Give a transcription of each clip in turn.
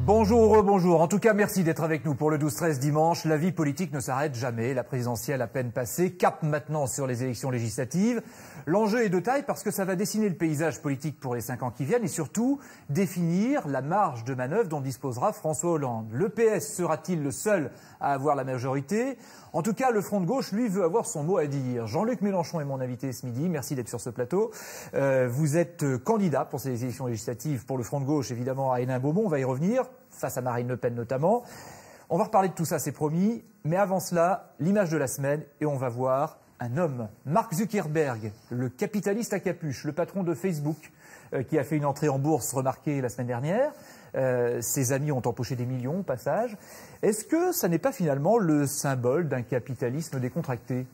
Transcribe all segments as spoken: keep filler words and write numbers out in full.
Bonjour, bonjour. En tout cas, merci d'être avec nous pour le douze treize dimanche. La vie politique ne s'arrête jamais. La présidentielle à peine passée, cap maintenant sur les élections législatives. L'enjeu est de taille parce que ça va dessiner le paysage politique pour les cinq ans qui viennent et surtout définir la marge de manœuvre dont disposera François Hollande. Le P S sera-t-il le seul à avoir la majorité? En tout cas, le Front de gauche, lui, veut avoir son mot à dire. Jean-Luc Mélenchon est mon invité ce midi. Merci d'être sur ce plateau. Euh, vous êtes candidat pour ces élections législatives pour le Front de gauche, évidemment, à Hénin-Beaumont. On va y revenir, face à Marine Le Pen notamment. On va reparler de tout ça, c'est promis. Mais avant cela, l'image de la semaine, et on va voir un homme, Mark Zuckerberg, le capitaliste à capuche, le patron de Facebook, euh, qui a fait une entrée en bourse remarquée la semaine dernière. Euh, ses amis ont empoché des millions au passage. Est-ce que ça n'est pas finalement le symbole d'un capitalisme décontracté?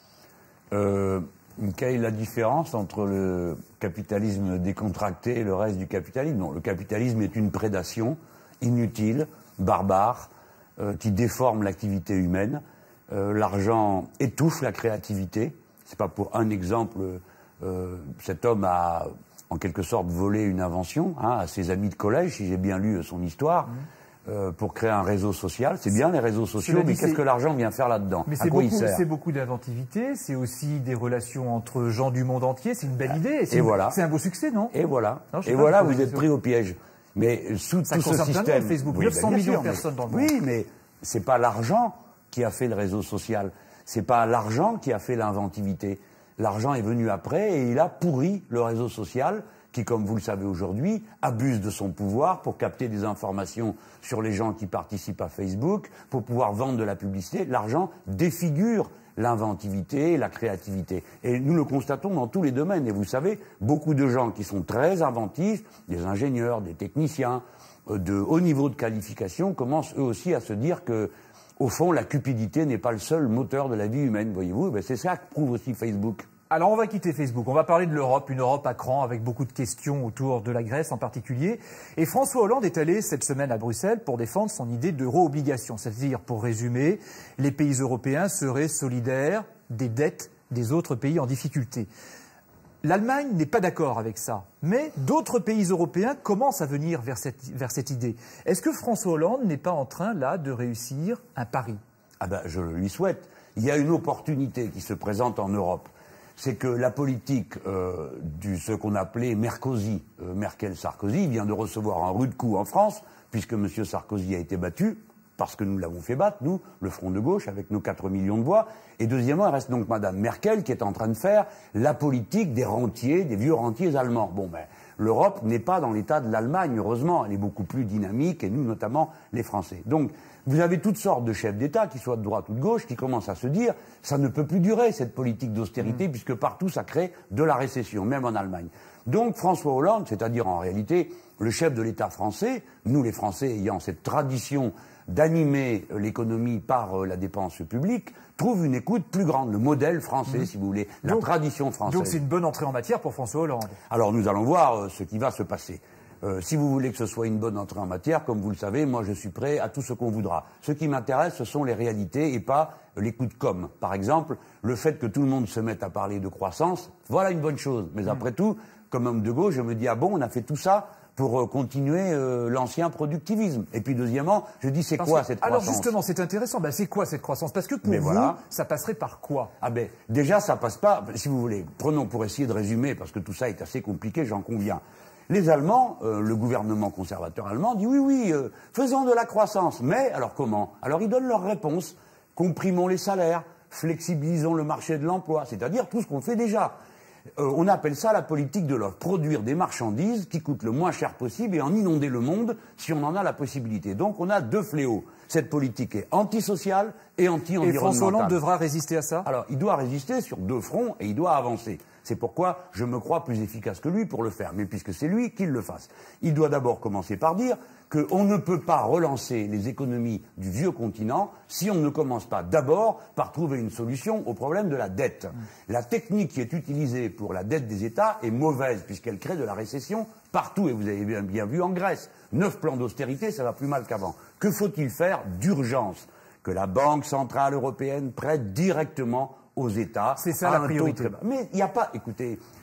euh, Quelle est la différence entre le capitalisme décontracté et le reste du capitalisme? Non, le capitalisme est une prédation inutile, barbare, euh, qui déforme l'activité humaine. Euh, L'argent étouffe la créativité. C'est pas pour un exemple. Euh, cet homme a en quelque sorte volé une invention hein, à ses amis de collège, si j'ai bien lu son histoire, mmh. euh, pour créer un réseau social. C'est bien les réseaux sociaux, mais qu'est-ce que l'argent vient faire là-dedans? Mais c'est beaucoup, beaucoup d'inventivité, c'est aussi des relations entre gens du monde entier, c'est une belle idée. Et voilà. C'est un beau succès, non? Et voilà. Non, et voilà, vous êtes pris au piège. Mais sous ça tout ce système, Facebook, oui, neuf cents ben, millions sûr, de personnes dans le monde. Oui, mais c'est pas l'argent qui a fait le réseau social. C'est pas l'argent qui a fait l'inventivité. L'argent est venu après et il a pourri le réseau social qui, comme vous le savez aujourd'hui, abuse de son pouvoir pour capter des informations sur les gens qui participent à Facebook, pour pouvoir vendre de la publicité. L'argent défigure l'inventivité, la créativité. Et nous le constatons dans tous les domaines. Et vous savez, beaucoup de gens qui sont très inventifs, des ingénieurs, des techniciens, de haut niveau de qualification, commencent eux aussi à se dire que, au fond, la cupidité n'est pas le seul moteur de la vie humaine, voyez-vous. Ben, c'est ça que prouve aussi Facebook. Alors on va quitter Facebook, on va parler de l'Europe, une Europe à cran avec beaucoup de questions autour de la Grèce en particulier. Et François Hollande est allé cette semaine à Bruxelles pour défendre son idée d'euro-obligation. C'est-à-dire, pour résumer, les pays européens seraient solidaires des dettes des autres pays en difficulté. L'Allemagne n'est pas d'accord avec ça, mais d'autres pays européens commencent à venir vers cette, vers cette idée. Est-ce que François Hollande n'est pas en train, là, de réussir un pari? Ah ben, je le lui souhaite. Il y a une opportunité qui se présente en Europe. C'est que la politique euh, du ce qu'on appelait Merkozy, euh, Merkel-Sarkozy, vient de recevoir un rude coup en France, puisque M. Sarkozy a été battu, parce que nous l'avons fait battre, nous, le Front de gauche, avec nos quatre millions de voix. Et deuxièmement, il reste donc Mme Merkel qui est en train de faire la politique des rentiers, des vieux rentiers allemands. Bon, ben, l'Europe n'est pas dans l'état de l'Allemagne, heureusement. Elle est beaucoup plus dynamique, et nous, notamment, les Français. Donc, vous avez toutes sortes de chefs d'État, qu'ils soient de droite ou de gauche, qui commencent à se dire « ça ne peut plus durer, cette politique d'austérité, mmh. puisque partout, ça crée de la récession, même en Allemagne ». Donc, François Hollande, c'est-à-dire en réalité le chef de l'État français, nous les Français ayant cette tradition d'animer l'économie par euh, la dépense publique, trouve une écoute plus grande, le modèle français, mmh. si vous voulez, la donc, tradition française. Donc c'est une bonne entrée en matière pour François Hollande. Alors nous allons voir euh, ce qui va se passer. Euh, si vous voulez que ce soit une bonne entrée en matière, comme vous le savez, moi je suis prêt à tout ce qu'on voudra. Ce qui m'intéresse, ce sont les réalités et pas les coups de com'. Par exemple, le fait que tout le monde se mette à parler de croissance, voilà une bonne chose. Mais mmh. après tout, comme homme de gauche, je me dis, ah bon, on a fait tout ça pour euh, continuer euh, l'ancien productivisme. Et puis deuxièmement, je dis, c'est quoi que, cette croissance? Alors justement, c'est intéressant. Ben, c'est quoi cette croissance? Parce que pour Mais vous, voilà. ça passerait par quoi? Ah ben, déjà, ça passe pas, si vous voulez, prenons pour essayer de résumer, parce que tout ça est assez compliqué, j'en conviens. Les Allemands, euh, le gouvernement conservateur allemand dit oui, oui, euh, faisons de la croissance. Mais, alors comment? Alors ils donnent leur réponse. Comprimons les salaires, flexibilisons le marché de l'emploi, c'est-à-dire tout ce qu'on fait déjà. Euh, on appelle ça la politique de l'offre. Produire des marchandises qui coûtent le moins cher possible et en inonder le monde si on en a la possibilité. Donc on a deux fléaux. Cette politique est antisociale et anti-environnementale. Et François Hollande devra résister à ça? Alors, il doit résister sur deux fronts et il doit avancer. C'est pourquoi je me crois plus efficace que lui pour le faire. Mais puisque c'est lui, qu'il le fasse. Il doit d'abord commencer par dire qu'on ne peut pas relancer les économies du vieux continent si on ne commence pas d'abord par trouver une solution au problème de la dette. Mmh. La technique qui est utilisée pour la dette des États est mauvaise puisqu'elle crée de la récession partout. Et vous avez bien, bien vu en Grèce. Neuf plans d'austérité, ça va plus mal qu'avant. Que faut-il faire d'urgence? Que la Banque Centrale Européenne prête directement aux États. C'est ça la priorité. Très... Mais il n'y a pas, écoutez,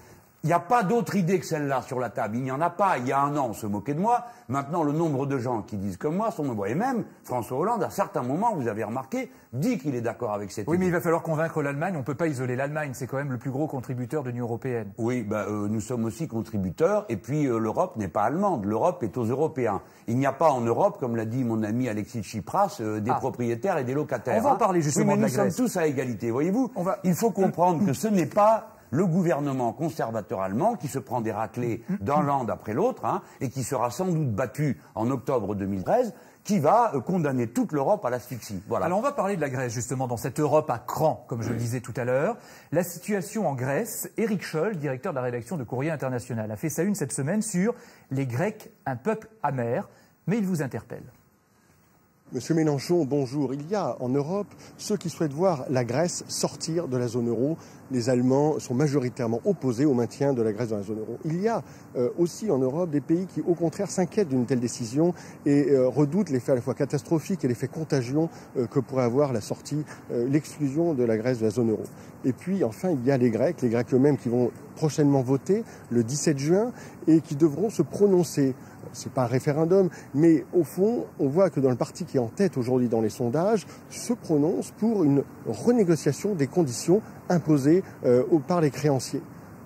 Il n'y a pas d'autre idée que celle-là sur la table. Il n'y en a pas. Il y a un an, on se moquait de moi. Maintenant, le nombre de gens qui disent comme moi sont nombreux. Et même François Hollande, à certains moments, vous avez remarqué, dit qu'il est d'accord avec cette oui, idée. Oui, mais il va falloir convaincre l'Allemagne. On ne peut pas isoler l'Allemagne. C'est quand même le plus gros contributeur de l'Union européenne. Oui, bah, euh, nous sommes aussi contributeurs. Et puis, euh, l'Europe n'est pas allemande. L'Europe est aux Européens. Il n'y a pas en Europe, comme l'a dit mon ami Alexis Tsipras, euh, des ah. propriétaires et des locataires. On va en parler justement oui, mais de la nous Grèce. sommes tous à égalité, voyez-vous. va... Il faut comprendre que ce n'est pas le gouvernement conservateur allemand qui se prend des raclées d'un land après l'autre, hein, et qui sera sans doute battu en octobre deux mille treize, qui va euh, condamner toute l'Europe à l'asphyxie. Voilà. Alors on va parler de la Grèce justement dans cette Europe à cran, comme je oui. le disais tout à l'heure. La situation en Grèce, Éric Scholl, directeur de la rédaction de Courrier International, a fait sa une cette semaine sur les Grecs, un peuple amer, mais il vous interpelle. Monsieur Mélenchon, bonjour. Il y a en Europe ceux qui souhaitent voir la Grèce sortir de la zone euro. Les Allemands sont majoritairement opposés au maintien de la Grèce dans la zone euro. Il y a euh, aussi en Europe des pays qui, au contraire, s'inquiètent d'une telle décision et euh, redoutent l'effet à la fois catastrophique et l'effet contagion euh, que pourrait avoir la sortie, euh, l'exclusion de la Grèce de la zone euro. Et puis, enfin, il y a les Grecs, les Grecs eux-mêmes qui vont prochainement voter le dix-sept juin et qui devront se prononcer. C'est pas un référendum, mais au fond, on voit que dans le parti qui est en tête aujourd'hui dans les sondages, se prononce pour une renégociation des conditions imposées euh, par les créanciers.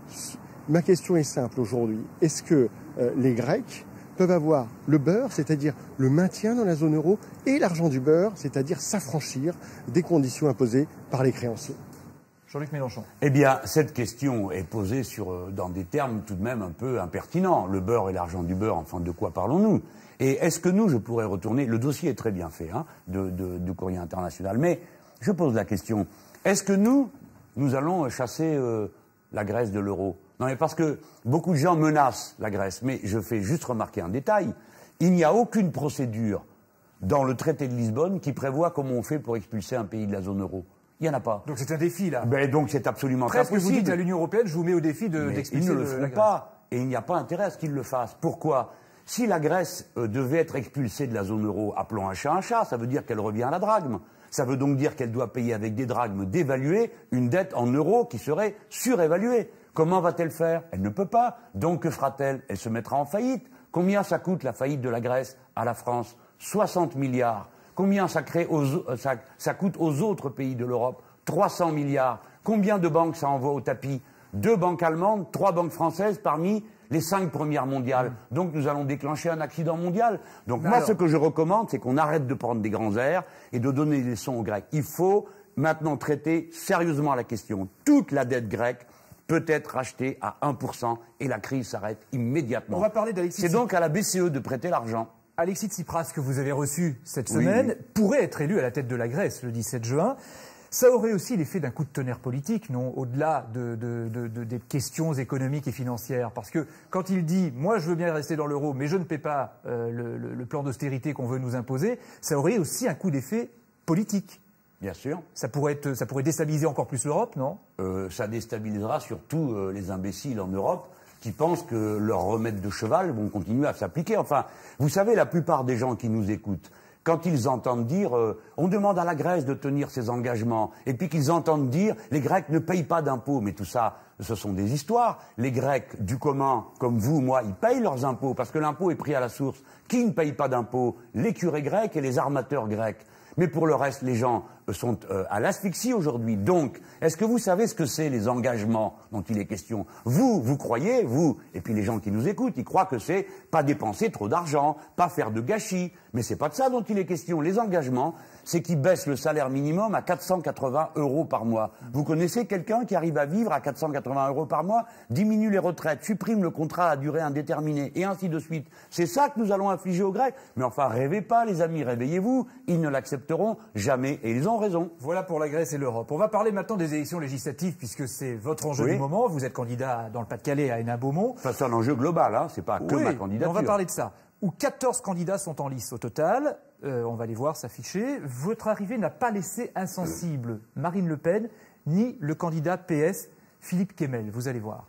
Ma question est simple aujourd'hui. Est-ce que euh, les Grecs peuvent avoir le beurre, c'est-à-dire le maintien dans la zone euro, et l'argent du beurre, c'est-à-dire s'affranchir des conditions imposées par les créanciers ? Jean-Luc Mélenchon. Eh bien, cette question est posée sur, euh, dans des termes tout de même un peu impertinents. Le beurre et l'argent du beurre, enfin, de quoi parlons-nous? Et est-ce que nous, je pourrais retourner... Le dossier est très bien fait, hein, de, de, de Courrier International. Mais je pose la question, est-ce que nous, nous allons chasser euh, la Grèce de l'euro? Non, mais parce que beaucoup de gens menacent la Grèce. Mais je fais juste remarquer un détail. Il n'y a aucune procédure dans le traité de Lisbonne qui prévoit comment on fait pour expulser un pays de la zone euro. Il n'y en a pas. Donc c'est un défi, là. Ben donc c'est absolument Presque impossible. vous dites à l'Union européenne, je vous mets au défi de, d'expulser ils ne le la feront Grèce. pas. Et il n'y a pas intérêt à ce qu'ils le fassent. Pourquoi? Si la Grèce euh, devait être expulsée de la zone euro, appelons un chat un chat, ça veut dire qu'elle revient à la drachme. Ça veut donc dire qu'elle doit payer avec des drachmes dévaluées une dette en euros qui serait surévaluée. Comment va-t-elle faire? Elle ne peut pas. Donc que fera-t-elle? Elle se mettra en faillite. Combien ça coûte la faillite de la Grèce à la France? soixante milliards. Combien ça, crée aux, ça, ça coûte aux autres pays de l'Europe? trois cents milliards. Combien de banques ça envoie au tapis? Deux banques allemandes, trois banques françaises parmi les cinq premières mondiales. Donc nous allons déclencher un accident mondial. Donc moi, Alors... ce que je recommande, c'est qu'on arrête de prendre des grands airs et de donner des leçons aux Grecs. Il faut maintenant traiter sérieusement la question. Toute la dette grecque peut être rachetée à un pour cent et la crise s'arrête immédiatement. On va parler d'Alexis. C'est donc à la B C E de prêter l'argent. Alexis Tsipras, que vous avez reçu cette Oui, semaine, oui. pourrait être élu à la tête de la Grèce le dix-sept juin. Ça aurait aussi l'effet d'un coup de tonnerre politique, non, au-delà de, de, de, de, des questions économiques et financières. Parce que quand il dit « moi je veux bien rester dans l'euro, mais je ne paie pas euh, le, le, le plan d'austérité qu'on veut nous imposer », ça aurait aussi un coup d'effet politique. Bien sûr. Ça pourrait, être, ça pourrait déstabiliser encore plus l'Europe, non? euh, Ça déstabilisera surtout euh, les imbéciles en Europe qui pensent que leurs remèdes de cheval vont continuer à s'appliquer. Enfin, vous savez, la plupart des gens qui nous écoutent, quand ils entendent dire euh, on demande à la Grèce de tenir ses engagements, et puis qu'ils entendent dire les Grecs ne payent pas d'impôts, mais tout ça, ce sont des histoires. Les Grecs du commun, comme vous, moi, ils payent leurs impôts, parce que l'impôt est pris à la source. Qui ne paye pas d'impôts? Les curés grecs et les armateurs grecs. Mais pour le reste, les gens sont euh, à l'asphyxie aujourd'hui. Donc, est-ce que vous savez ce que c'est les engagements dont il est question? Vous, vous croyez, vous, et puis les gens qui nous écoutent, ils croient que c'est pas dépenser trop d'argent, pas faire de gâchis. Mais c'est pas de ça dont il est question. Les engagements, c'est qu'ils baissent le salaire minimum à quatre cent quatre-vingts euros par mois. Vous connaissez quelqu'un qui arrive à vivre à quatre cent quatre-vingts euros par mois, diminue les retraites, supprime le contrat à durée indéterminée, et ainsi de suite. C'est ça que nous allons infliger aux Grecs. Mais enfin, rêvez pas, les amis, réveillez-vous. Ils ne l'accepteront jamais, et ils ont raison. Voilà pour la Grèce et l'Europe. On va parler maintenant des élections législatives, puisque c'est votre enjeu Oui. du moment. Vous êtes candidat dans le Pas-de-Calais à Hénin-Beaumont. Enfin, c'est un enjeu global, hein. C'est pas que oui, ma candidature. on va parler de ça. Où quatorze candidats sont en lice au total. Euh, on va les voir s'afficher. Votre arrivée n'a pas laissé insensible Marine Le Pen, ni le candidat P S, Philippe Kemmel. Vous allez voir.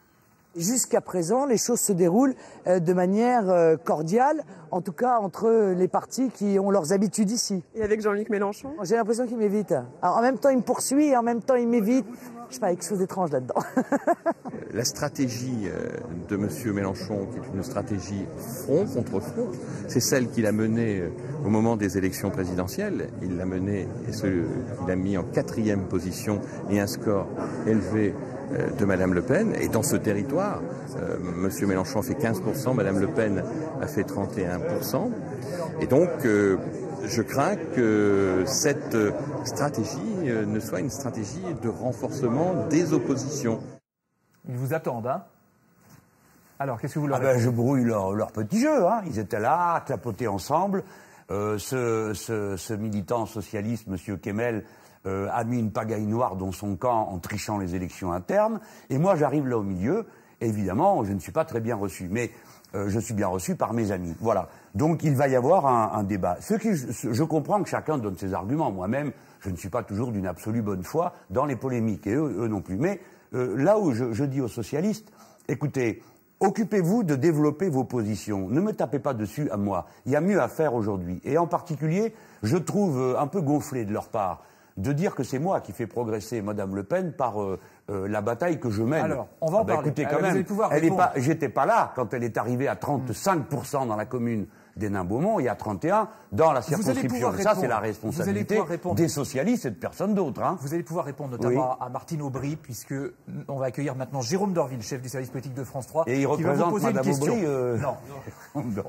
Jusqu'à présent, les choses se déroulent euh, de manière euh, cordiale, en tout cas entre les partis qui ont leurs habitudes ici. Et avec Jean-Luc Mélenchon? J'ai l'impression qu'il m'évite. Alors, en même temps, il me poursuit et en même temps, il m'évite. je sais pas, quelque chose d'étrange là-dedans. La stratégie de M. Mélenchon, qui est une stratégie front contre front, c'est celle qu'il a menée au moment des élections présidentielles. Il l'a menée et ce, il a mis en quatrième position et un score élevé de Madame Le Pen. Et dans ce territoire, euh, M. Mélenchon a fait quinze pour cent, Madame Le Pen a fait trente et un pour cent. Et donc, euh, je crains que cette stratégie euh, ne soit une stratégie de renforcement des oppositions. Ils vous attendent, hein? Alors, qu'est-ce que vous leur ah ben, Je brouille leur, leur petit jeu, hein. Ils étaient là, à clapoter ensemble. Euh, ce, ce, ce militant socialiste, M. Kemel, euh, a mis une pagaille noire dans son camp en trichant les élections internes. Et moi, j'arrive là au milieu. Et évidemment, je ne suis pas très bien reçu. Mais euh, je suis bien reçu par mes amis. Voilà. Donc, il va y avoir un, un débat. Ce qui, je, je comprends que chacun donne ses arguments. Moi-même, je ne suis pas toujours d'une absolue bonne foi dans les polémiques. Et eux, eux non plus. Mais euh, là où je, je dis aux socialistes, écoutez, occupez-vous de développer vos positions. Ne me tapez pas dessus à moi. Il y a mieux à faire aujourd'hui. Et en particulier, je trouve un peu gonflé de leur part de dire que c'est moi qui fais progresser Madame Le Pen par euh, euh, la bataille que je mène. Alors, on va en ah ben, parler. Écoutez, quand Alors, même, elle est pas, j'étais pas là quand elle est arrivée à trente-cinq pour cent dans la commune d'Hénin-Beaumont et à trente et un dans la circonscription. Ça, c'est la responsabilité des socialistes et de personne d'autre. Hein. Vous allez pouvoir répondre notamment oui. à Martine Aubry, puisque on va accueillir maintenant Jérôme Dorville, chef du service politique de France trois, et il qui va vous poser Madame une question. Aubry, euh... Non. non.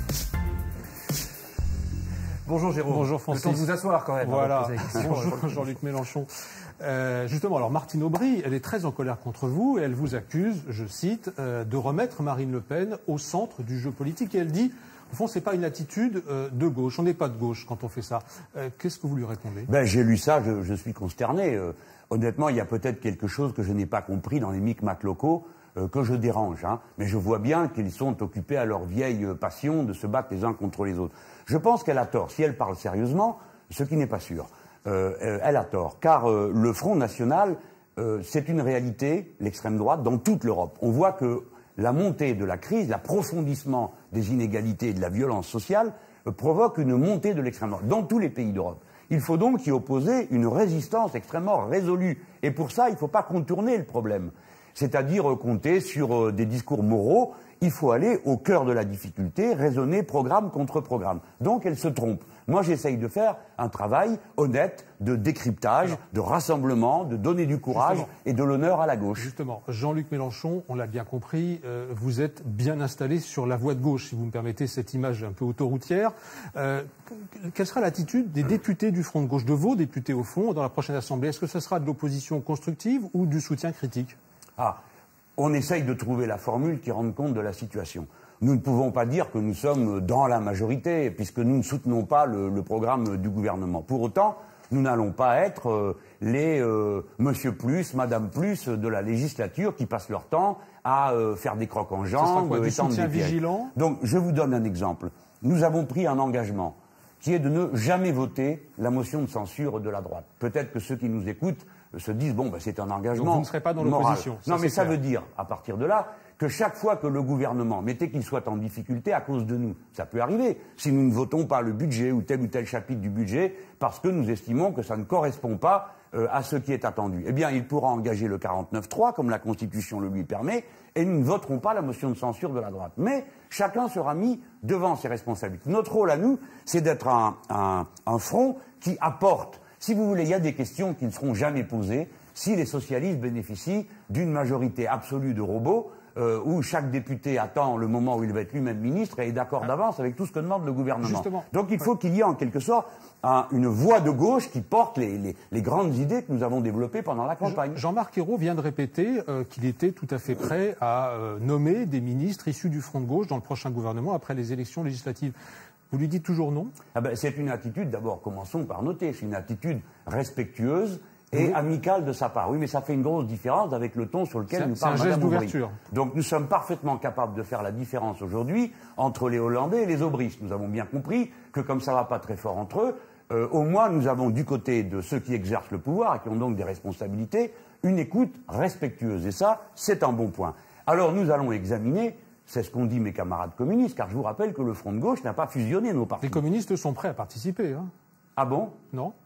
Bonjour Jérôme. Bonjour Francis. Le temps de vous asseoir quand même. Voilà. Bonjour Jean-Luc Mélenchon. Euh, justement, alors Martine Aubry, elle est très en colère contre vous et elle vous accuse, je cite, euh, de remettre Marine Le Pen au centre du jeu politique. Et elle dit, au fond, c'est pas une attitude euh, de gauche. On n'est pas de gauche quand on fait ça. Euh, Qu'est-ce que vous lui répondez? Ben, j'ai lu ça, je, je suis consterné. Euh, honnêtement, il y a peut-être quelque chose que je n'ai pas compris dans les micmacs locaux. Euh, que je dérange, hein. Mais je vois bien qu'ils sont occupés à leur vieille passion de se battre les uns contre les autres. Je pense qu'elle a tort. Si elle parle sérieusement, ce qui n'est pas sûr, euh, euh, elle a tort. Car euh, le Front National, euh, c'est une réalité, l'extrême droite, dans toute l'Europe. On voit que la montée de la crise, l'approfondissement des inégalités et de la violence sociale euh, provoque une montée de l'extrême droite dans tous les pays d'Europe. Il faut donc y opposer une résistance extrêmement résolue. Et pour ça, il ne faut pas contourner le problème. C'est-à-dire euh, compter sur euh, des discours moraux. Il faut aller au cœur de la difficulté, raisonner programme contre programme. Donc elle se trompe. Moi, j'essaye de faire un travail honnête de décryptage, de rassemblement, de donner du courage Justement. et de l'honneur à la gauche. Justement, Jean-Luc Mélenchon, on l'a bien compris, euh, vous êtes bien installé sur la voie de gauche, si vous me permettez cette image un peu autoroutière. Euh, quelle sera l'attitude des députés du Front de gauche, de vos députés au fond, dans la prochaine Assemblée? Est-ce que ce sera de l'opposition constructive ou du soutien critique? Ah, on essaye de trouver la formule qui rende compte de la situation. Nous ne pouvons pas dire que nous sommes dans la majorité, puisque nous ne soutenons pas le, le programme du gouvernement. Pour autant, nous n'allons pas être euh, les euh, Monsieur Plus, Madame Plus de la législature qui passent leur temps à euh, faire des crocs en jambes, quoi, du étendre soutien des pièges. vigilant. Donc, je vous donne un exemple. Nous avons pris un engagement qui est de ne jamais voter la motion de censure de la droite. Peut-être que ceux qui nous écoutent se disent, bon, ben, c'est un engagement Donc vous ne serez pas dans l'opposition. Non, mais ça veut dire, à partir de là, que chaque fois que le gouvernement, mettez qu'il soit en difficulté à cause de nous, ça peut arriver, si nous ne votons pas le budget ou tel ou tel chapitre du budget, parce que nous estimons que ça ne correspond pas euh, à ce qui est attendu, eh bien, il pourra engager le quarante-neuf trois, comme la Constitution le lui permet, et nous ne voterons pas la motion de censure de la droite. Mais chacun sera mis devant ses responsabilités. Notre rôle à nous, c'est d'être un, un, un front qui apporte. Si vous voulez, il y a des questions qui ne seront jamais posées si les socialistes bénéficient d'une majorité absolue de robots, euh, où chaque député attend le moment où il va être lui-même ministre et est d'accord d'avance avec tout ce que demande le gouvernement. Justement. Donc il faut qu'il y ait en quelque sorte un, une voix de gauche qui porte les, les, les grandes idées que nous avons développées pendant la campagne. Jean-Marc Ayrault vient de répéter euh, qu'il était tout à fait prêt à euh, nommer des ministres issus du Front de gauche dans le prochain gouvernement après les élections législatives. Vous lui dites toujours non? Ah ben, c'est une attitude, d'abord, commençons par noter, c'est une attitude respectueuse et oui. amicale de sa part. Oui, mais ça fait une grosse différence avec le ton sur lequel nous parle Madame Aubry. Donc nous sommes parfaitement capables de faire la différence aujourd'hui entre les Hollandais et les Aubristes. Nous avons bien compris que comme ça ne va pas très fort entre eux, euh, au moins nous avons du côté de ceux qui exercent le pouvoir et qui ont donc des responsabilités, une écoute respectueuse. Et ça, c'est un bon point. Alors nous allons examiner, c'est ce qu'ont dit mes camarades communistes, car je vous rappelle que le Front de gauche n'a pas fusionné nos partis. Les communistes sont prêts à participer, hein? Ah bon? Non.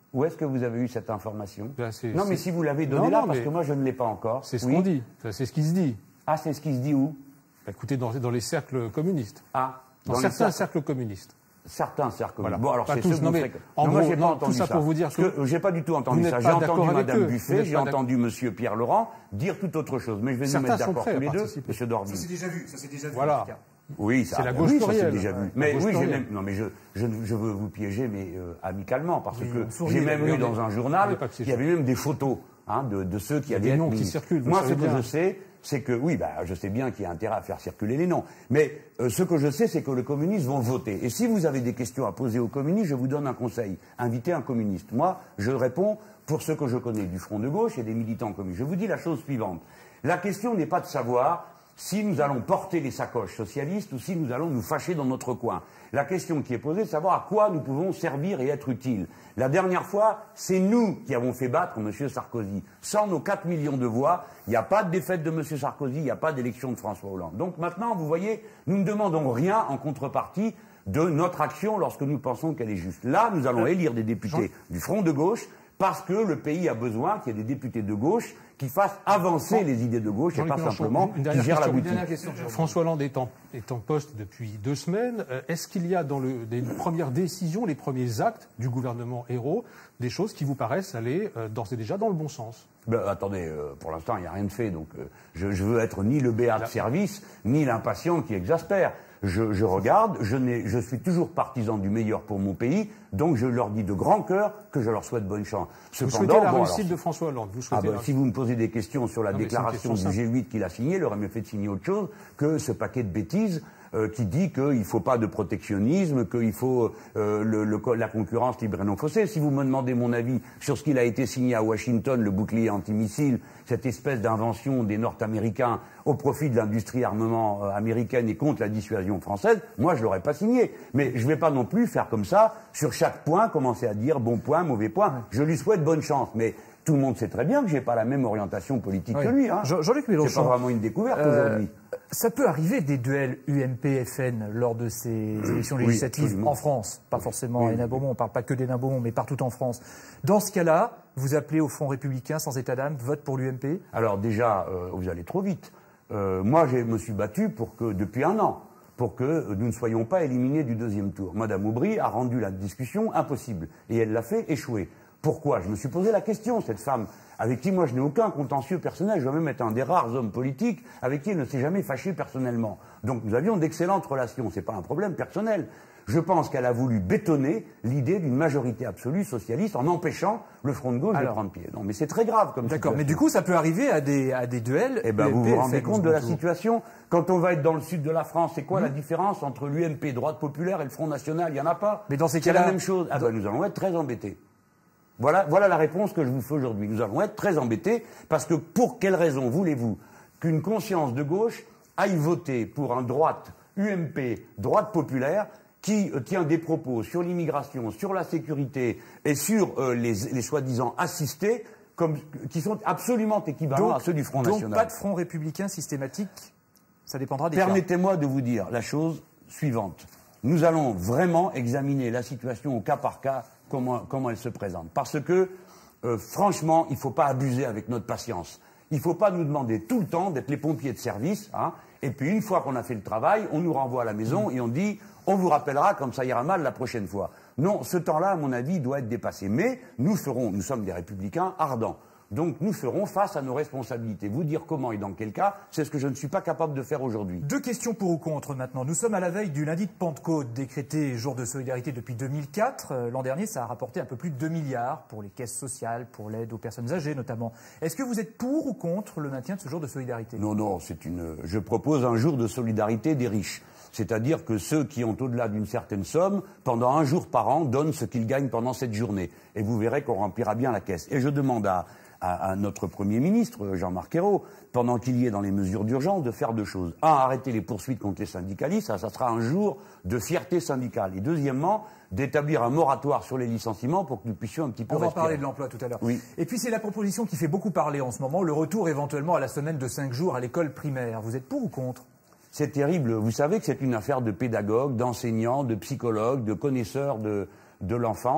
Où est-ce que vous avez eu cette information? Ben, c'est- Non, mais c'est- si vous l'avez Non, donnée là, non, parce mais que moi je ne l'ai pas encore. C'est ce Oui. qu'on dit, Enfin, c'est ce qui se dit. Ah, c'est ce qui se dit où? Écoutez, dans, dans les cercles communistes. Ah, Dans, les certains cercles- cercles communistes. Certains cercles. Voilà. Bon, alors Pas c'est tous, ceux que non, vous mais fréquentez. en Non, moi, gros, j'ai pas non, entendu tout ça pour vous dire Parce que que j'ai pas du tout entendu vous ça. n'êtes J'ai pas entendu d'accord avec Madame eux. Vous Buffet, n'êtes j'ai pas d'accord. entendu Monsieur Pierre Laurent dire tout autre chose. Mais je vais nous Certains mettre sont d'accord prêts tous à les deux, participer. Monsieur Dormy. Ça c'est déjà vu, ça c'est déjà vu. Voilà. en tout cas. Oui, ça, C'est la ah, gauche oui, ça c'est plurielle. déjà Ouais, vu. la Mais gauche oui, j'ai plurielle. même, non, mais je, je, je veux vous piéger, mais euh, amicalement, parce Oui, que on sourit, j'ai même mais eu on dans est- un on est journal, pas piégé. il y avait même des photos hein, de, de ceux qui Il y a allaient des être noms qui ministres. circulent, vous Moi, savez ce que bien. je sais, c'est que, oui, bah, je sais bien qu'il y a intérêt à faire circuler les noms. Mais euh, ce que je sais, c'est que les communistes vont voter. Et si vous avez des questions à poser aux communistes, je vous donne un conseil. Invitez un communiste. Moi, je réponds pour ceux que je connais du Front de gauche et des militants communistes. Je vous dis la chose suivante. La question n'est pas de savoir si nous allons porter les sacoches socialistes ou si nous allons nous fâcher dans notre coin. La question qui est posée, c'est de savoir à quoi nous pouvons servir et être utiles. La dernière fois, c'est nous qui avons fait battre M. Sarkozy. Sans nos quatre millions de voix, il n'y a pas de défaite de M. Sarkozy, il n'y a pas d'élection de François Hollande. Donc maintenant, vous voyez, nous ne demandons rien en contrepartie de notre action lorsque nous pensons qu'elle est juste. Là, nous allons élire des députés du Front de gauche parce que le pays a besoin qu'il y ait des députés de gauche qui fassent avancer les idées de gauche et Jean-Luc pas Mélenchon, simplement une qui dernière gèrent la question. boutique. Une dernière question. Jérôme. François Hollande est en, est en poste depuis deux semaines. Euh, Est-ce qu'il y a dans le, les premières décisions, les premiers actes du gouvernement Hérault, des choses qui vous paraissent aller euh, d'ores et déjà dans le bon sens? Ben, attendez, euh, pour l'instant, il n'y a rien de fait. Donc, euh, je, je veux être ni le béat de service, ni l'impatient qui exaspère. Je, je regarde, je, n'ai- je suis toujours partisan du meilleur pour mon pays, donc je leur dis de grand cœur que je leur souhaite bonne chance. Vous Cependant, souhaitez la bon, réussite alors, de François Hollande vous Ah souhaitez ben, la- si vous me posez des questions sur la Non, mais c'est une déclaration question du G huit qu'il a signée, il aurait mieux fait de signer autre chose que ce paquet de bêtises euh, qui dit qu'il ne faut pas de protectionnisme, qu'il faut euh, le, le, la concurrence libre et non faussée. Si vous me demandez mon avis sur ce qu'il a été signé à Washington, le bouclier antimissile, cette espèce d'invention des Nord-Américains au profit de l'industrie armement euh, américaine et contre la dissuasion française, moi je l'aurais pas signé. Mais je ne vais pas non plus faire comme ça, sur chaque point, commencer à dire bon point, mauvais point. Je lui souhaite bonne chance, mais tout le monde sait très bien que j'ai pas la même orientation politique Oui. que lui. Hein. Jean- Jean-Luc C'est Mélenchon. pas vraiment une découverte Euh, aujourd'hui. Ça peut arriver des duels U M P F N lors de ces élections Oui, législatives absolument. en France, pas forcément Oui, à oui. Hénin-Beaumont, on ne parle pas que d'Hénin-Beaumont, mais partout en France. Dans ce cas-là, vous appelez au Front républicain sans état d'âme, vote pour l'U M P? Alors déjà, euh, vous allez trop vite. Euh, moi, je me suis battu pour que, depuis un an, pour que nous ne soyons pas éliminés du deuxième tour. Madame Aubry a rendu la discussion impossible. Et elle l'a fait échouer. Pourquoi? Je me suis posé la question, cette femme, avec qui moi je n'ai aucun contentieux personnel, je dois même être un des rares hommes politiques avec qui elle ne s'est jamais fâché personnellement. Donc nous avions d'excellentes relations, c'est pas un problème personnel. Je pense qu'elle a voulu bétonner l'idée d'une majorité absolue socialiste en empêchant le Front de gauche Alors. de prendre pied. Non, mais c'est très grave comme D'accord, mais situation. du coup, ça peut arriver à des, à des duels. Eh ben, vous U M P vous F N rendez au compte de second la tour. situation? Quand on va être dans le sud de la France, c'est quoi Mmh. la différence entre l'U M P, droite populaire, et le Front National? Il n'y en a pas. Mais dans ces c'est cas-là- la même chose. Ah ben, nous allons être très embêtés. Voilà, voilà la réponse que je vous fais aujourd'hui. Nous allons être très embêtés parce que pour quelle raison voulez-vous qu'une conscience de gauche aille voter pour un droite U M P, droite populaire, qui euh, tient des propos sur l'immigration, sur la sécurité et sur euh, les, les soi-disant assistés, comme, qui sont absolument équivalents à ceux du Front donc National? pas de Front républicain systématique, ça dépendra des cas. Permettez-moi de vous dire la chose suivante. Nous allons vraiment examiner la situation au cas par cas, comment, comment elle se présente. Parce que, euh, franchement, il ne faut pas abuser avec notre patience. Il ne faut pas nous demander tout le temps d'être les pompiers de service, hein, et puis une fois qu'on a fait le travail, on nous renvoie à la maison et on dit on vous rappellera comme ça ira mal la prochaine fois. Non, ce temps-là, à mon avis, doit être dépassé. Mais nous ferons, nous sommes des républicains ardents. Donc nous ferons face à nos responsabilités. Vous dire comment et dans quel cas, c'est ce que je ne suis pas capable de faire aujourd'hui. Deux questions pour ou contre maintenant. Nous sommes à la veille du lundi de Pentecôte, décrété jour de solidarité depuis deux mille quatre. Euh, L'an dernier, ça a rapporté un peu plus de deux milliards pour les caisses sociales, pour l'aide aux personnes âgées notamment. Est-ce que vous êtes pour ou contre le maintien de ce jour de solidarité? Non, non, c'est une. Je propose un jour de solidarité des riches. C'est-à-dire que ceux qui ont au-delà d'une certaine somme, pendant un jour par an, donnent ce qu'ils gagnent pendant cette journée. Et vous verrez qu'on remplira bien la caisse. Et je demande à, à, à notre Premier ministre, Jean-Marc Ayrault, pendant qu'il y ait dans les mesures d'urgence, de faire deux choses. Un, arrêter les poursuites contre les syndicalistes, ça, ça sera un jour de fierté syndicale. Et deuxièmement, d'établir un moratoire sur les licenciements pour que nous puissions un petit peu On va en respirer. parler de l'emploi tout à l'heure. Oui. Et puis c'est la proposition qui fait beaucoup parler en ce moment, le retour éventuellement à la semaine de cinq jours à l'école primaire. Vous êtes pour ou contre? C'est terrible. Vous savez que c'est une affaire de pédagogues, d'enseignants, de psychologues, de connaisseurs de, de l'enfance.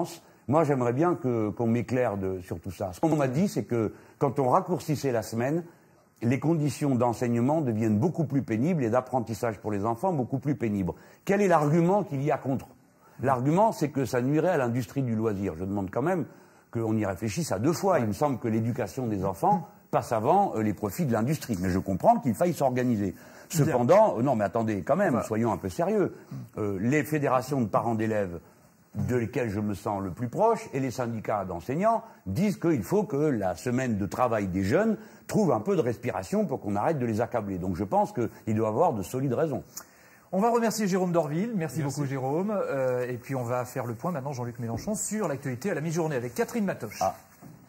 Moi, j'aimerais bien que, qu'on m'éclaire de, sur tout ça. Ce qu'on m'a dit, c'est que quand on raccourcissait la semaine, les conditions d'enseignement deviennent beaucoup plus pénibles et d'apprentissage pour les enfants beaucoup plus pénibles. Quel est l'argument qu'il y a contre? L'argument, c'est que ça nuirait à l'industrie du loisir. Je demande quand même qu'on y réfléchisse à deux fois. Il me semble que l'éducation des enfants passe avant euh, les profits de l'industrie. Mais je comprends qu'il faille s'organiser. Cependant, euh, non mais attendez, quand même, voilà. Soyons un peu sérieux. Euh, les fédérations de parents d'élèves, de lesquelles je me sens le plus proche, et les syndicats d'enseignants disent qu'il faut que la semaine de travail des jeunes trouve un peu de respiration pour qu'on arrête de les accabler. Donc je pense qu'il doit y avoir de solides raisons. On va remercier Jérôme Dorville. Merci, Merci. beaucoup Jérôme. Euh, et puis on va faire le point maintenant, Jean-Luc Mélenchon, sur l'actualité à la mi-journée avec Catherine Matoche. Ah.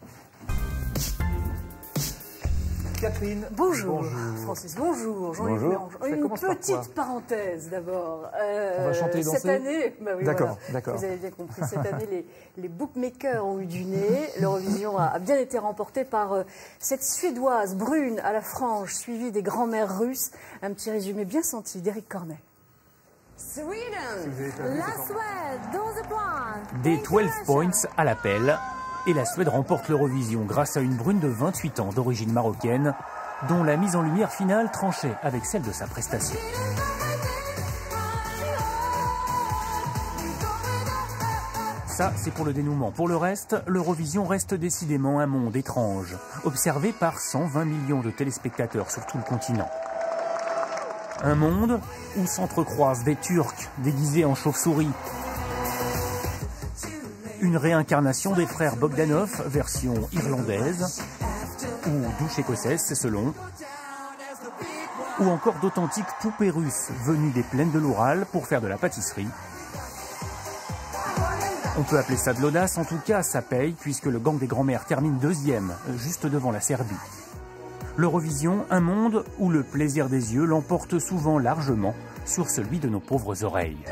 Catherine. Bonjour, bonjour. Francis, bonjour. Jean-Luc Mélenchon. Une petite parenthèse d'abord. Euh, On va chanter et danser. Cette année, bah oui, d'accord, voilà, d'accord. Vous avez bien compris. Cette année, les, les bookmakers ont eu du nez. L'Eurovision a, a bien été remportée par euh, cette Suédoise brune à la frange, suivie des grands-mères russes. Un petit résumé bien senti d'Éric Cornet. Sweden, la Suède, douze points. Des douze points à l'appel. Et la Suède remporte l'Eurovision grâce à une brune de vingt-huit ans d'origine marocaine, dont la mise en lumière finale tranchait avec celle de sa prestation. Ça, c'est pour le dénouement. Pour le reste, l'Eurovision reste décidément un monde étrange, observé par cent vingt millions de téléspectateurs sur tout le continent. Un monde où s'entrecroisent des Turcs déguisés en chauves-souris, une réincarnation des frères Bogdanov, version irlandaise, ou douche écossaise, c'est selon, ou encore d'authentiques poupées russes venues des plaines de l'Oural pour faire de la pâtisserie. On peut appeler ça de l'audace, en tout cas ça paye, puisque le gang des grands-mères termine deuxième, juste devant la Serbie. L'Eurovision, un monde où le plaisir des yeux l'emporte souvent largement sur celui de nos pauvres oreilles.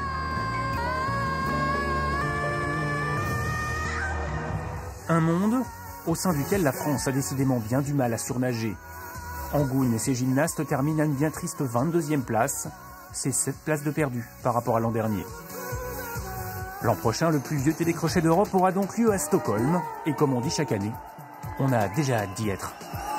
Un monde au sein duquel la France a décidément bien du mal à surnager. Angoune et ses gymnastes terminent à une bien triste vingt-deuxième place. C'est sept places de perdu par rapport à l'an dernier. L'an prochain, le plus vieux télécrochet d'Europe aura donc lieu à Stockholm. Et comme on dit chaque année, on a déjà hâte d'y être.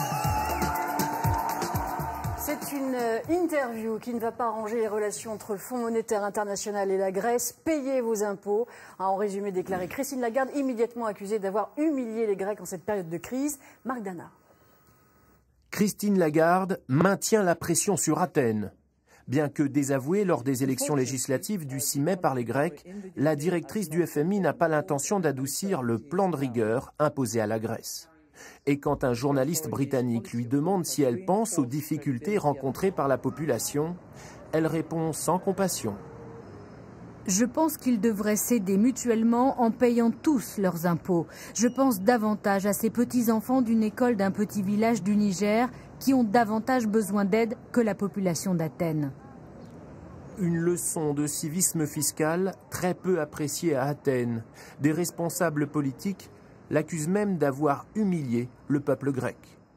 C'est une interview qui ne va pas arranger les relations entre le Fonds monétaire international et la Grèce. Payez vos impôts, a en résumé déclaré Christine Lagarde, immédiatement accusée d'avoir humilié les Grecs en cette période de crise. Marc Dana. Christine Lagarde maintient la pression sur Athènes. Bien que désavouée lors des élections législatives du six mai par les Grecs, la directrice du F M I n'a pas l'intention d'adoucir le plan de rigueur imposé à la Grèce. Et quand un journaliste britannique lui demande si elle pense aux difficultés rencontrées par la population, elle répond sans compassion. Je pense qu'ils devraient s'aider mutuellement en payant tous leurs impôts. Je pense davantage à ces petits-enfants d'une école d'un petit village du Niger qui ont davantage besoin d'aide que la population d'Athènes. Une leçon de civisme fiscal très peu appréciée à Athènes. Des responsables politiques l'accuse même d'avoir humilié le peuple grec.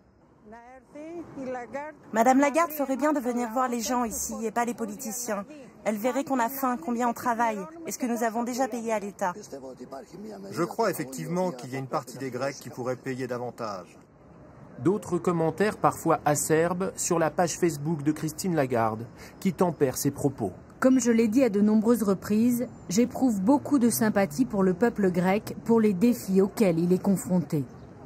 Madame Lagarde ferait bien de venir voir les gens ici et pas les politiciens. Elle verrait qu'on a faim, combien on travaille, et ce que nous avons déjà payé à l'État. Je crois effectivement qu'il y a une partie des Grecs qui pourrait payer davantage. D'autres commentaires parfois acerbes sur la page Facebook de Christine Lagarde, qui tempère ses propos. Comme je l'ai dit à de nombreuses reprises, j'éprouve beaucoup de sympathie pour le peuple grec, pour les défis auxquels il est confronté.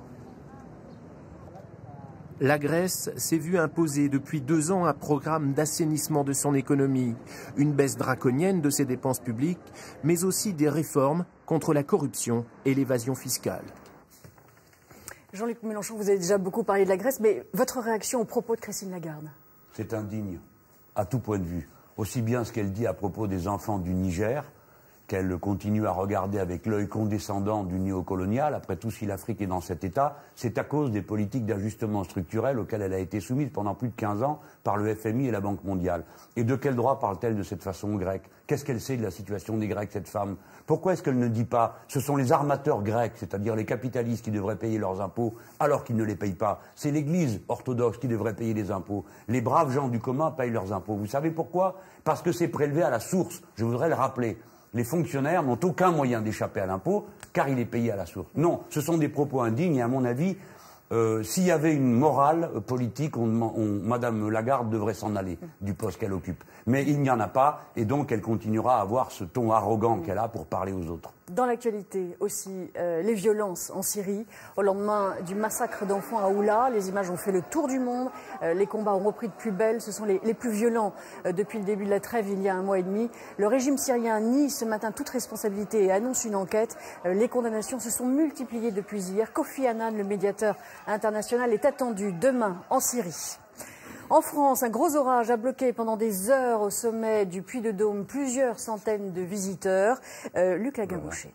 La Grèce s'est vue imposer depuis deux ans un programme d'assainissement de son économie, une baisse draconienne de ses dépenses publiques, mais aussi des réformes contre la corruption et l'évasion fiscale. Jean-Luc Mélenchon, vous avez déjà beaucoup parlé de la Grèce, mais votre réaction aux propos de Christine Lagarde? C'est indigne, à tout point de vue. Aussi bien ce qu'elle dit à propos des enfants du Niger, qu'elle continue à regarder avec l'œil condescendant du néocolonial. Après tout, si l'Afrique est dans cet état, c'est à cause des politiques d'ajustement structurel auxquelles elle a été soumise pendant plus de quinze ans par le F M I et la Banque mondiale. Et de quel droit parle-t-elle de cette façon grecque? Qu'est-ce qu'elle sait de la situation des Grecs, cette femme? Pourquoi est-ce qu'elle ne dit pas « ce sont les armateurs grecs, c'est-à-dire les capitalistes qui devraient payer leurs impôts alors qu'ils ne les payent pas. C'est l'Église orthodoxe qui devrait payer les impôts. Les braves gens du commun payent leurs impôts. » Vous savez pourquoi? Parce que c'est prélevé à la source. Je voudrais le rappeler. les fonctionnaires n'ont aucun moyen d'échapper à l'impôt car il est payé à la source. Non, ce sont des propos indignes et à mon avis, euh, s'il y avait une morale euh, politique, on, on, Madame Lagarde devrait s'en aller du poste qu'elle occupe. Mais il n'y en a pas et donc elle continuera à avoir ce ton arrogant qu'elle a pour parler aux autres. Dans l'actualité aussi, euh, les violences en Syrie. Au lendemain du massacre d'enfants à Oula, les images ont fait le tour du monde. Euh, les combats ont repris de plus belle. Ce sont les, les plus violents euh, depuis le début de la trêve il y a un mois et demi. Le régime syrien nie ce matin toute responsabilité et annonce une enquête. Euh, les condamnations se sont multipliées depuis hier. Kofi Annan, le médiateur international, est attendu demain en Syrie. En France, un gros orage a bloqué pendant des heures au sommet du Puy-de-Dôme plusieurs centaines de visiteurs. Euh, Luc Lagaboucher.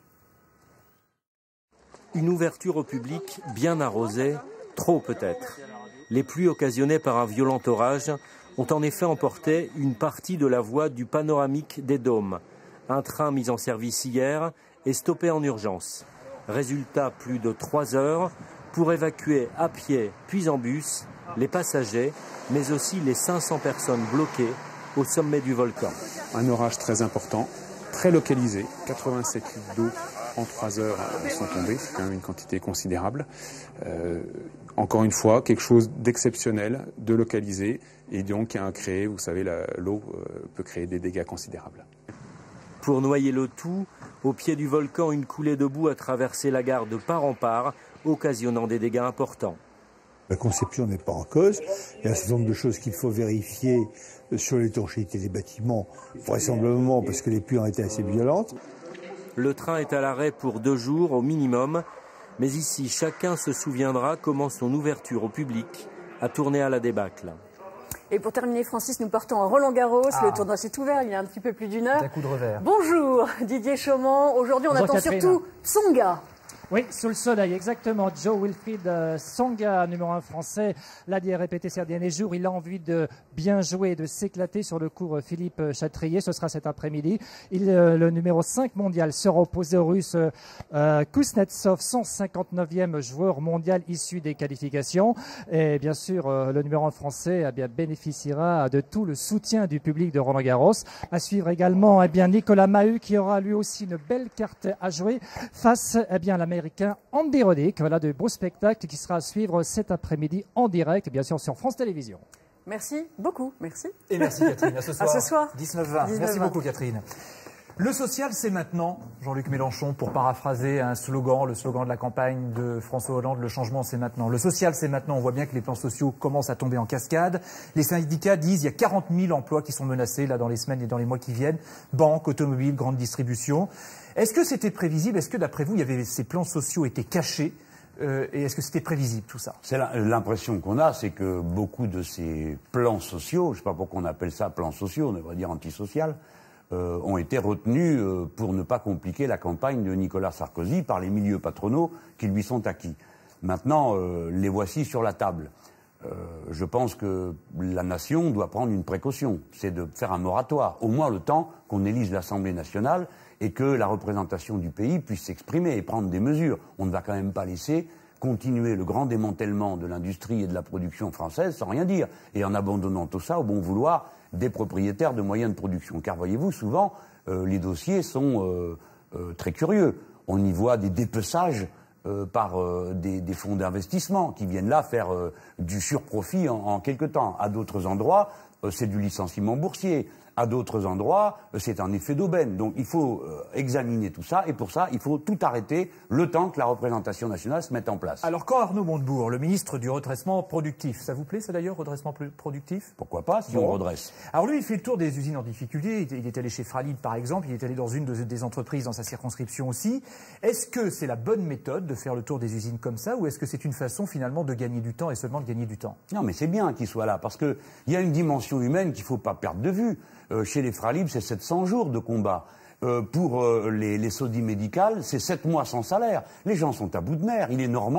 Une ouverture au public bien arrosée, trop peut-être. Les pluies occasionnées par un violent orage ont en effet emporté une partie de la voie du panoramique des Dômes. Un train mis en service hier est stoppé en urgence. Résultat, plus de trois heures pour évacuer à pied puis en bus les passagers, mais aussi les cinq cents personnes bloquées au sommet du volcan. Un orage très important, très localisé, quatre-vingt-sept litres d'eau en trois heures sont tombés, c'est quand même une quantité considérable. Euh, encore une fois, quelque chose d'exceptionnel, de localisé, et donc qui a créé, vous savez, l'eau peut créer des dégâts considérables. Pour noyer le tout, au pied du volcan, une coulée de boue a traversé la gare de part en part, occasionnant des dégâts importants. La conception n'est pas en cause. Il y a un certain nombre de choses qu'il faut vérifier sur l'étanchéité des bâtiments, vraisemblablement parce que les pluies ont été assez violentes. Le train est à l'arrêt pour deux jours au minimum, mais ici, chacun se souviendra comment son ouverture au public a tourné à la débâcle. Et pour terminer, Francis, nous partons à Roland-Garros. Ah. Le tournoi s'est ouvert il y a un petit peu plus d'une heure. Un coup de revers. Bonjour Didier Chaumont. Aujourd'hui, on Bonjour, attend Catherine. surtout Tsonga. Oui, sous le soleil, exactement. Joe Wilfried euh, Tsonga, numéro un français, l'a dit et répété ces derniers jours. Il a envie de bien jouer, de s'éclater sur le cours Philippe Chatrier. Ce sera cet après-midi. Il, euh, le numéro cinq mondial sera opposé au russe euh, Kuznetsov, cent cinquante-neuvième joueur mondial issu des qualifications. Et bien sûr, euh, le numéro un français eh bien, bénéficiera de tout le soutien du public de Roland-Garros. À suivre également eh bien, Nicolas Mahut qui aura lui aussi une belle carte à jouer face eh bien, à la américain Andy Roddick. Voilà de beaux spectacles qui sera à suivre cet après-midi en direct, bien sûr sur France Télévisions. Merci beaucoup, merci. Et merci Catherine, à ce soir. À ce soir. dix-neuf vingt. Merci beaucoup Catherine. Le social, c'est maintenant, Jean-Luc Mélenchon, pour paraphraser un slogan, le slogan de la campagne de François Hollande, le changement, c'est maintenant. Le social, c'est maintenant. On voit bien que les plans sociaux commencent à tomber en cascade. Les syndicats disent qu'il y a quarante mille emplois qui sont menacés là dans les semaines et dans les mois qui viennent. Banque, automobile, grande distribution. Est-ce que c'était prévisible? Est-ce que d'après vous, il y avait, ces plans sociaux étaient cachés? Euh, et est-ce que c'était prévisible tout ça? C'est l'impression qu'on a, c'est que beaucoup de ces plans sociaux, je ne sais pas pourquoi on appelle ça plans sociaux, on devrait dire antisocial, euh, ont été retenus euh, pour ne pas compliquer la campagne de Nicolas Sarkozy par les milieux patronaux qui lui sont acquis. Maintenant, euh, les voici sur la table. Euh, je pense que la nation doit prendre une précaution, c'est de faire un moratoire, au moins le temps qu'on élise l'Assemblée nationale et que la représentation du pays puisse s'exprimer et prendre des mesures. On ne va quand même pas laisser continuer le grand démantèlement de l'industrie et de la production française sans rien dire, et en abandonnant tout ça au bon vouloir des propriétaires de moyens de production. Car voyez-vous, souvent, euh, les dossiers sont euh, euh, très curieux. On y voit des dépeçages euh, par euh, des, des fonds d'investissement qui viennent là faire euh, du surprofit en, en quelque temps. À d'autres endroits, euh, c'est du licenciement boursier. À d'autres endroits, c'est un effet d'aubaine. Donc il faut euh, examiner tout ça, et pour ça, il faut tout arrêter le temps que la représentation nationale se mette en place. Alors quand Arnaud Montebourg, le ministre du redressement productif, ça vous plaît ça d'ailleurs, redressement productif? Pourquoi pas, si bon. on redresse. Alors lui, il fait le tour des usines en difficulté, il est allé chez Fralib par exemple, il est allé dans une de, des entreprises dans sa circonscription aussi. Est-ce que c'est la bonne méthode de faire le tour des usines comme ça, ou est-ce que c'est une façon finalement de gagner du temps et seulement de gagner du temps? Non, mais c'est bien qu'il soit là, parce qu'il y a une dimension humaine qu'il ne faut pas perdre de vue. Euh, chez les Fralib, c'est sept cents jours de combat. Euh, pour euh, les, les sodis médicales, c'est sept mois sans salaire. Les gens sont à bout de nerfs. Il est normal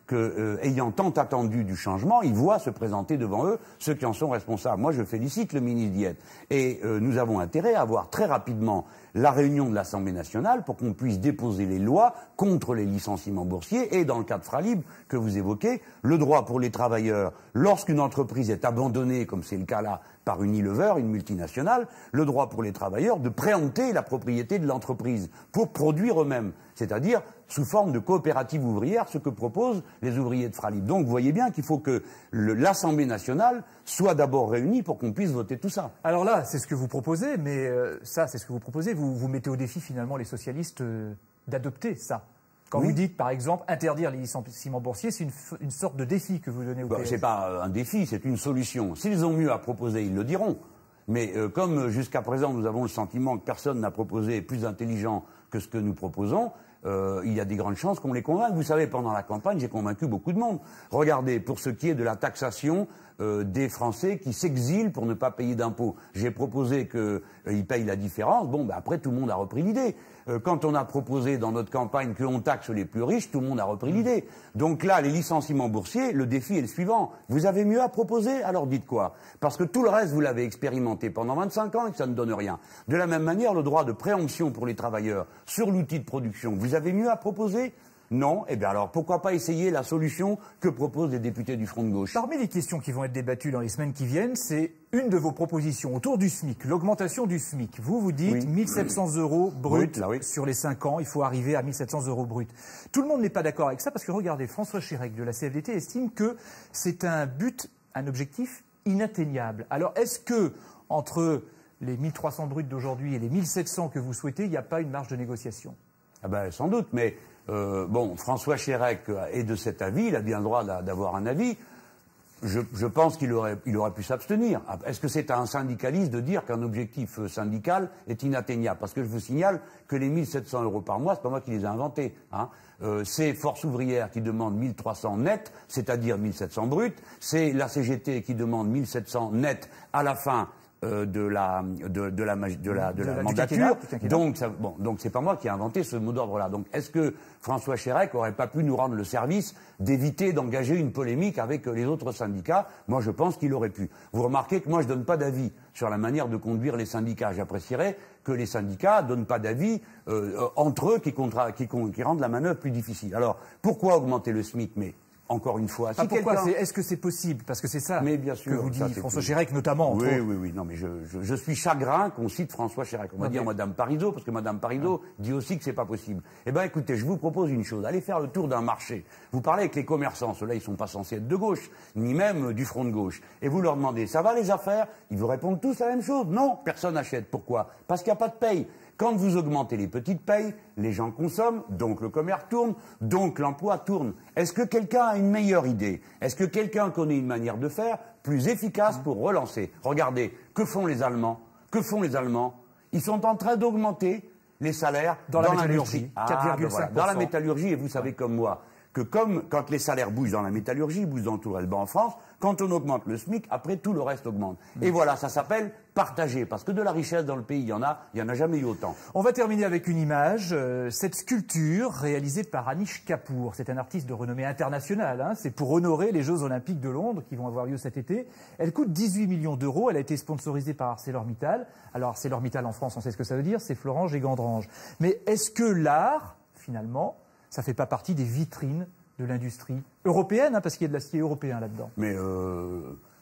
que, euh, ayant tant attendu du changement, ils voient se présenter devant eux ceux qui en sont responsables. Moi, je félicite le ministre Diète. Et euh, nous avons intérêt à avoir très rapidement la réunion de l'Assemblée nationale pour qu'on puisse déposer les lois contre les licenciements boursiers et, dans le cas de Fralib que vous évoquez, le droit pour les travailleurs, lorsqu'une entreprise est abandonnée, comme c'est le cas là, par Unilever, une multinationale, le droit pour les travailleurs de préempter la propriété de l'entreprise pour produire eux-mêmes, c'est-à-dire sous forme de coopérative ouvrière, ce que proposent les ouvriers de Fralib. Donc vous voyez bien qu'il faut que l'Assemblée nationale soit d'abord réunie pour qu'on puisse voter tout ça. Alors là, c'est ce que vous proposez, mais euh, ça, c'est ce que vous proposez. Vous, vous mettez au défi finalement les socialistes euh, d'adopter ça. Quand oui. vous dites, par exemple, interdire les licenciements boursiers, c'est une, une sorte de défi que vous donnez au bah, P S. C'est pas un défi, c'est une solution. S'ils ont mieux à proposer, ils le diront. Mais euh, comme jusqu'à présent, nous avons le sentiment que personne n'a proposé plus intelligent que ce que nous proposons, euh, il y a des grandes chances qu'on les convainque. Vous savez, pendant la campagne, j'ai convaincu beaucoup de monde. Regardez, pour ce qui est de la taxation euh, des Français qui s'exilent pour ne pas payer d'impôts, j'ai proposé qu'ils euh, payent la différence. Bon, ben après, tout le monde a repris l'idée. Euh, quand on a proposé dans notre campagne qu'on taxe les plus riches, tout le monde a repris l'idée. Donc là, les licenciements boursiers, le défi est le suivant. Vous avez mieux à proposer? Alors dites quoi? Parce que tout le reste, vous l'avez expérimenté pendant vingt-cinq ans et que ça ne donne rien. De la même manière, le droit de préemption pour les travailleurs sur l'outil de production, vous avez mieux à proposer? Non, eh bien alors pourquoi pas essayer la solution que proposent les députés du Front de gauche? Parmi les questions qui vont être débattues dans les semaines qui viennent, c'est une de vos propositions autour du SMIC, l'augmentation du SMIC. Vous, vous dites oui. mille sept cents euros brut, brut oui. sur les cinq ans, il faut arriver à mille sept cents euros brut. Tout le monde n'est pas d'accord avec ça parce que regardez, François Chérec de la C F D T estime que c'est un but, un objectif inatteignable. Alors est-ce que entre les mille trois cents bruts d'aujourd'hui et les mille sept cents que vous souhaitez, il n'y a pas une marge de négociation? Ah ben sans doute, mais Euh, bon, François Chérec est de cet avis, il a bien le droit d'avoir un avis. Je, je pense qu'il aurait, il aurait pu s'abstenir. Est-ce que c'est à un syndicaliste de dire qu'un objectif syndical est inatteignable? Parce que je vous signale que les mille sept cents euros par mois, c'est pas moi qui les ai inventés. Hein. Euh, c'est Force ouvrière qui demande mille trois cents net, c'est-à-dire mille sept cents bruts. C'est la C G T qui demande mille sept cents net à la fin Euh, de la de, de la de la de, de la, la mandature. Donc ça, bon, donc c'est pas moi qui ai inventé ce mot d'ordre-là. Donc est-ce que François Chérec aurait pas pu nous rendre le service d'éviter d'engager une polémique avec les autres syndicats? Moi, je pense qu'il aurait pu. Vous remarquez que moi, je donne pas d'avis sur la manière de conduire les syndicats. J'apprécierais que les syndicats donnent pas d'avis euh, entre eux qui, contra qui, qui rendent la manœuvre plus difficile. Alors pourquoi augmenter le SMIC? Mais encore une fois, si ah, pourquoi Est-ce que c'est possible? Parce que c'est ça mais bien sûr, que vous dit François Chérec, notamment. Oui, oui, oui. Non, mais je, je, je suis chagrin qu'on cite François Chérec. On va okay. dire Madame Parizeau, parce que Madame Parizeau ah. dit aussi que c'est pas possible. Eh bien, écoutez, je vous propose une chose. Allez faire le tour d'un marché. Vous parlez avec les commerçants. Ceux-là, ils sont pas censés être de gauche, ni même du Front de gauche. Et vous leur demandez, ça va les affaires? Ils vous répondent tous la même chose. Non, personne n'achète. Pourquoi? Parce qu'il n'y a pas de paye. Quand vous augmentez les petites payes, les gens consomment, donc le commerce tourne, donc l'emploi tourne. Est-ce que quelqu'un a une meilleure idée? Est-ce que quelqu'un connaît une manière de faire plus efficace pour relancer? Regardez, que font les Allemands? Que font les Allemands? Ils sont en train d'augmenter les salaires dans, dans la métallurgie. Ah, ben voilà, dans la métallurgie, et vous savez comme moi que comme quand les salaires bougent dans la métallurgie, ils bougent dans tout le reste. Ben en France, quand on augmente le SMIC, après tout le reste augmente. Mmh. Et voilà, ça s'appelle partager, parce que de la richesse dans le pays, il y en a, il n'y en a jamais eu autant. On va terminer avec une image, euh, cette sculpture réalisée par Anish Kapoor. C'est un artiste de renommée internationale, hein. C'est pour honorer les Jeux Olympiques de Londres qui vont avoir lieu cet été. Elle coûte dix-huit millions d'euros, elle a été sponsorisée par ArcelorMittal. Alors ArcelorMittal en France, on sait ce que ça veut dire, c'est Florange et Gandrange. Mais est-ce que l'art, finalement, ça ne fait pas partie des vitrines de l'industrie européenne, hein, parce qu'il y a de l'acier européen là-dedans? Mais euh,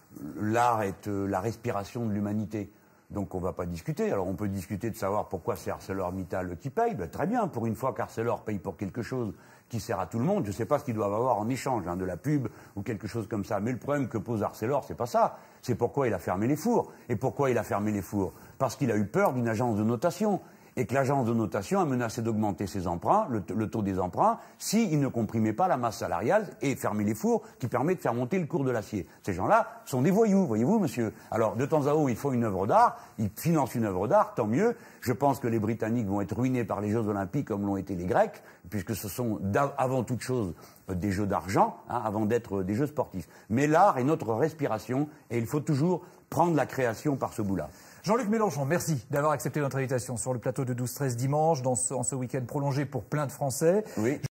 l'art est euh, la respiration de l'humanité. Donc on ne va pas discuter. Alors on peut discuter de savoir pourquoi c'est ArcelorMittal qui paye. Ben, très bien, pour une fois qu'Arcelor paye pour quelque chose qui sert à tout le monde, je ne sais pas ce qu'ils doivent avoir en échange, hein, de la pub ou quelque chose comme ça. Mais le problème que pose Arcelor, c'est pas ça. C'est pourquoi il a fermé les fours. Et pourquoi il a fermé les fours? Parce qu'il a eu peur d'une agence de notation. Et que l'agence de notation a menacé d'augmenter ses emprunts, le, le taux des emprunts, s'il ne comprimait pas la masse salariale et fermer les fours qui permet de faire monter le cours de l'acier. Ces gens-là sont des voyous, voyez-vous, monsieur. Alors, de temps à autre, ils font une œuvre d'art, ils financent une œuvre d'art, tant mieux. Je pense que les Britanniques vont être ruinés par les Jeux Olympiques comme l'ont été les Grecs, puisque ce sont avant toute chose des jeux d'argent, hein, avant d'être des jeux sportifs. Mais l'art est notre respiration et il faut toujours prendre la création par ce bout-là. Jean-Luc Mélenchon, merci d'avoir accepté notre invitation sur le plateau de douze treize dimanche, dans ce, en ce week-end prolongé pour plein de Français. Oui.